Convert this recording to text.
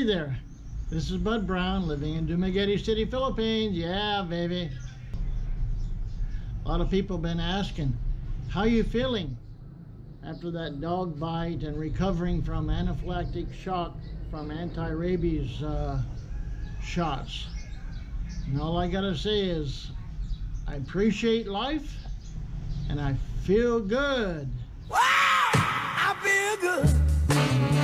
Howdy there. This is Bud Brown, living in Dumaguete City, Philippines. Yeah, baby. A lot of people have been asking, how you feeling after that dog bite and recovering from anaphylactic shock from anti-rabies shots? And all I gotta say is, I appreciate life and I feel good. Wow, I feel good.